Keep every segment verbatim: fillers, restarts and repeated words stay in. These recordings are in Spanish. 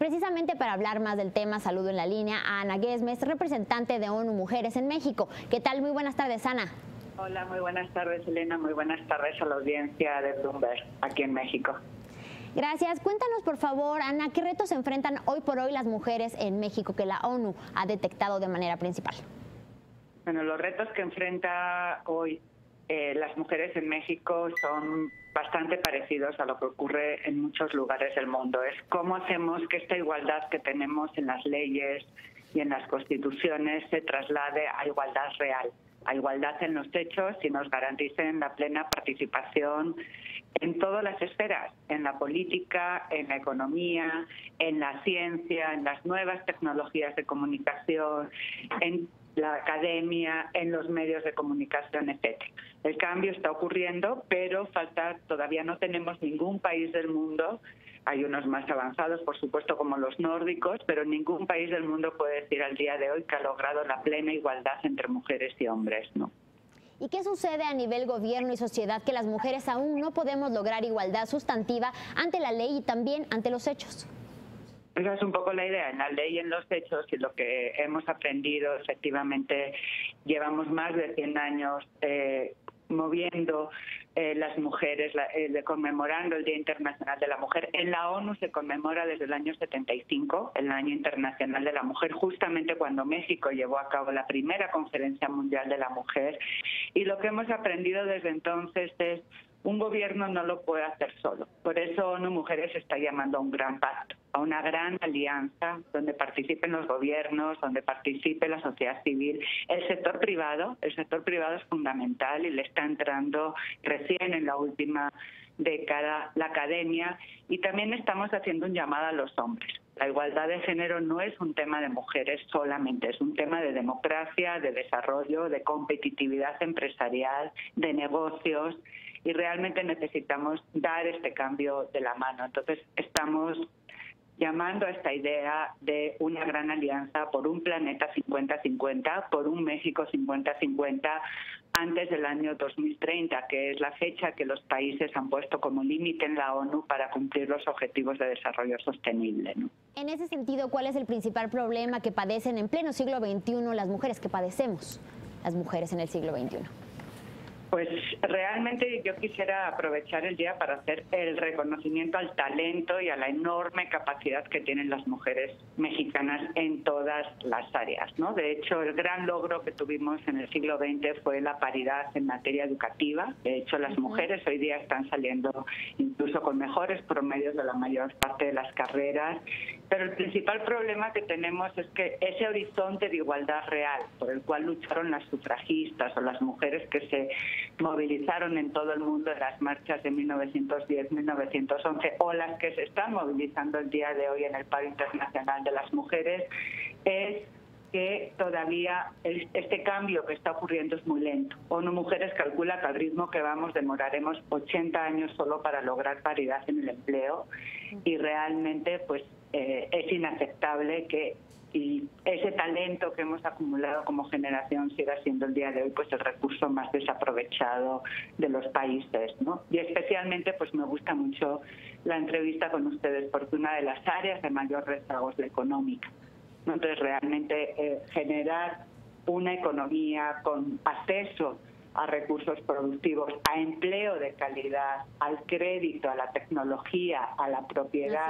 Precisamente para hablar más del tema, saludo en la línea a Ana Guesmes, representante de ONU Mujeres en México. ¿Qué tal? Muy buenas tardes, Ana. Hola, muy buenas tardes, Elena. Muy buenas tardes a la audiencia de Bloomberg, aquí en México. Gracias. Cuéntanos, por favor, Ana, ¿qué retos se enfrentan hoy por hoy las mujeres en México que la ONU ha detectado de manera principal? Bueno, los retos que enfrenta hoy eh, las mujeres en México son bastante parecidos a lo que ocurre en muchos lugares del mundo. Es cómo hacemos que esta igualdad que tenemos en las leyes y en las constituciones se traslade a igualdad real, a igualdad en los hechos y nos garanticen la plena participación en todas las esferas, en la política, en la economía, en la ciencia, en las nuevas tecnologías de comunicación, en la academia, en los medios de comunicación, etcétera. El cambio está ocurriendo, pero falta, todavía no tenemos ningún país del mundo, hay unos más avanzados, por supuesto, como los nórdicos, pero ningún país del mundo puede decir al día de hoy que ha logrado la plena igualdad entre mujeres y hombres, ¿no? ¿Y qué sucede a nivel gobierno y sociedad que las mujeres aún no podemos lograr igualdad sustantiva ante la ley y también ante los hechos? Esa es un poco la idea, en la ley y en los hechos, y lo que hemos aprendido, efectivamente, llevamos más de cien años eh, moviendo eh, las mujeres, la, eh, conmemorando el Día Internacional de la Mujer. En la ONU se conmemora desde el año setenta y cinco, el Año Internacional de la Mujer, justamente cuando México llevó a cabo la primera Conferencia Mundial de la Mujer. Y lo que hemos aprendido desde entonces es un gobierno no lo puede hacer solo. Por eso ONU Mujeres está llamando a un gran pacto, a una gran alianza donde participen los gobiernos, donde participe la sociedad civil, el sector privado. El sector privado es fundamental y le está entrando recién en la última década la academia, y también estamos haciendo un llamado a los hombres. La igualdad de género no es un tema de mujeres solamente, es un tema de democracia, de desarrollo, de competitividad empresarial, de negocios, y realmente necesitamos dar este cambio de la mano. Entonces estamos llamando a esta idea de una gran alianza por un planeta cincuenta cincuenta, por un México cincuenta cincuenta, antes del año dos mil treinta, que es la fecha que los países han puesto como límite en la ONU para cumplir los objetivos de desarrollo sostenible, ¿no? En ese sentido, ¿cuál es el principal problema que padecen en pleno siglo veintiuno las mujeres, que padecemos las mujeres en el siglo veintiuno? Pues realmente yo quisiera aprovechar el día para hacer el reconocimiento al talento y a la enorme capacidad que tienen las mujeres mexicanas en todas las áreas, ¿no? De hecho, el gran logro que tuvimos en el siglo veinte fue la paridad en materia educativa. De hecho, las mujeres hoy día están saliendo incluso con mejores promedios de la mayor parte de las carreras. Pero el principal problema que tenemos es que ese horizonte de igualdad real por el cual lucharon las sufragistas o las mujeres que se movilizaron en todo el mundo en las marchas de mil novecientos diez, mil novecientos once, o las que se están movilizando el día de hoy en el paro internacional de las mujeres, es que todavía este cambio que está ocurriendo es muy lento. ONU Mujeres calcula que al ritmo que vamos demoraremos ochenta años solo para lograr paridad en el empleo, y realmente pues eh, es inaceptable que y ese talento que hemos acumulado como generación siga siendo el día de hoy pues el recurso más desaprovechado de los países, ¿no? Y especialmente pues me gusta mucho la entrevista con ustedes porque una de las áreas de mayor rezago es la económica, ¿no? Entonces realmente eh, generar una economía con acceso a recursos productivos, a empleo de calidad, al crédito, a la tecnología, a la propiedad,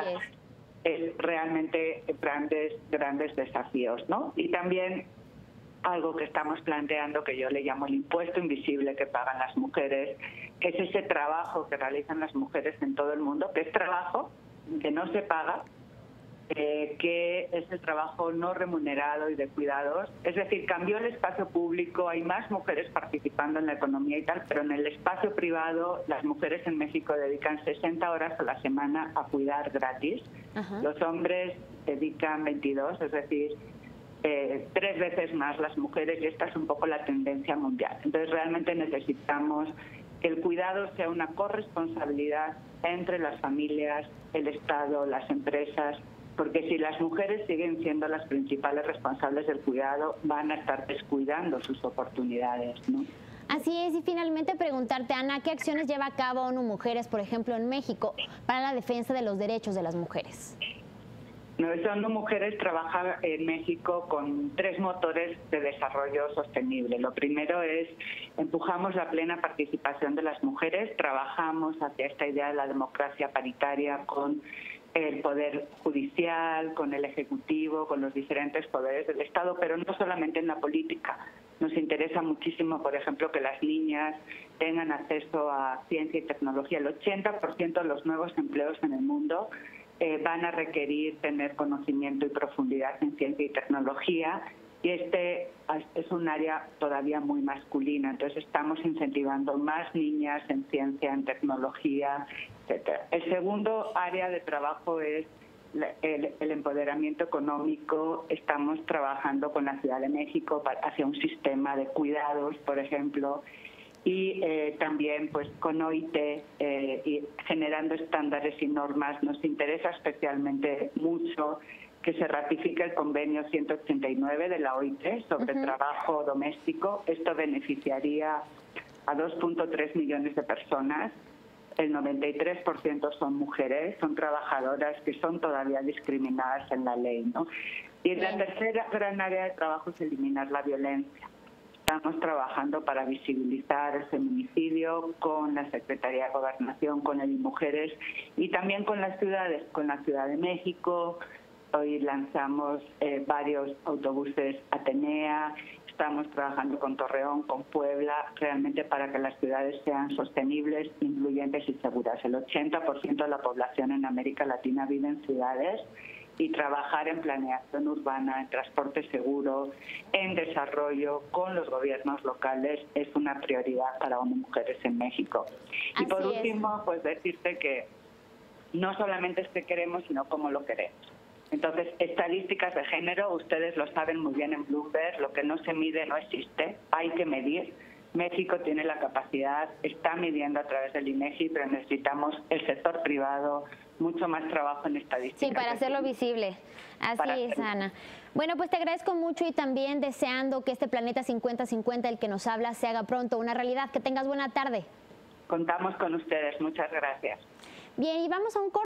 es realmente grandes, grandes desafíos, ¿no? Y también algo que estamos planteando, que yo le llamo el impuesto invisible que pagan las mujeres, que es ese trabajo que realizan las mujeres en todo el mundo, que es trabajo que no se paga, eh, que es el trabajo no remunerado y de cuidados. Es decir, cambió el espacio público, hay más mujeres participando en la economía y tal, pero en el espacio privado las mujeres en México dedican sesenta horas a la semana a cuidar gratis. Ajá. Los hombres dedican veintidós, es decir, eh, tres veces más las mujeres, y esta es un poco la tendencia mundial. Entonces realmente necesitamos que el cuidado sea una corresponsabilidad entre las familias, el Estado, las empresas, porque si las mujeres siguen siendo las principales responsables del cuidado, van a estar descuidando sus oportunidades, ¿no? Así es, y finalmente preguntarte, Ana, ¿qué acciones lleva a cabo ONU Mujeres, por ejemplo, en México, para la defensa de los derechos de las mujeres? Nuevas Mujeres trabaja en México con tres motores de desarrollo sostenible. Lo primero es, empujamos la plena participación de las mujeres, trabajamos hacia esta idea de la democracia paritaria con el Poder Judicial, con el Ejecutivo, con los diferentes poderes del Estado, pero no solamente en la política. Nos interesa muchísimo, por ejemplo, que las niñas tengan acceso a ciencia y tecnología. El ochenta por ciento de los nuevos empleos en el mundo eh, van a requerir tener conocimiento y profundidad en ciencia y tecnología, y este es un área todavía muy masculina. Entonces estamos incentivando más niñas en ciencia, en tecnología, etcétera. El segundo área de trabajo es El, el empoderamiento económico. Estamos trabajando con la Ciudad de México para, hacia un sistema de cuidados, por ejemplo, y eh, también pues con O I T, eh, y generando estándares y normas. Nos interesa especialmente mucho que se ratifique el convenio ciento ochenta y nueve de la O I T sobre uh-huh. trabajo doméstico. Esto beneficiaría a dos punto tres millones de personas. El noventa y tres por ciento son mujeres, son trabajadoras que son todavía discriminadas en la ley, ¿no? Y la tercera gran área de trabajo es eliminar la violencia. Estamos trabajando para visibilizar el feminicidio con la Secretaría de Gobernación, con el Mujeres y también con las ciudades, con la Ciudad de México. Hoy lanzamos eh, varios autobuses Atenea. Estamos trabajando con Torreón, con Puebla, realmente para que las ciudades sean sostenibles, incluyentes y seguras. El ochenta por ciento de la población en América Latina vive en ciudades, y trabajar en planeación urbana, en transporte seguro, en desarrollo con los gobiernos locales es una prioridad para hombres y mujeres en México. Y Así por último, es. pues decirte que no solamente es que queremos, sino cómo lo queremos. Entonces, estadísticas de género, ustedes lo saben muy bien en Bloomberg, lo que no se mide no existe, hay que medir. México tiene la capacidad, está midiendo a través del INEGI, pero necesitamos el sector privado, mucho más trabajo en estadísticas. Sí, para hacerlo visible. Así para es, hacerlo. Ana. Bueno, pues te agradezco mucho y también deseando que este Planeta cincuenta cincuenta, el que nos habla, se haga pronto una realidad. Que tengas buena tarde. Contamos con ustedes, muchas gracias. Bien, y vamos a un corte.